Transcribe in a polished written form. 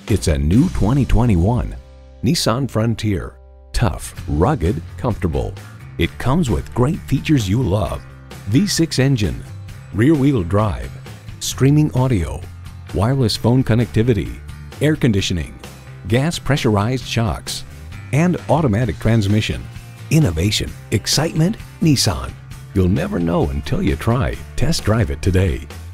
It's a new 2021 Nissan Frontier. Tough, rugged, comfortable. It comes with great features you love. V6 engine, rear-wheel drive, streaming audio, wireless phone connectivity, air conditioning, gas pressurized shocks, and automatic transmission. Innovation, excitement, Nissan. You'll never know until you try. Test drive it today.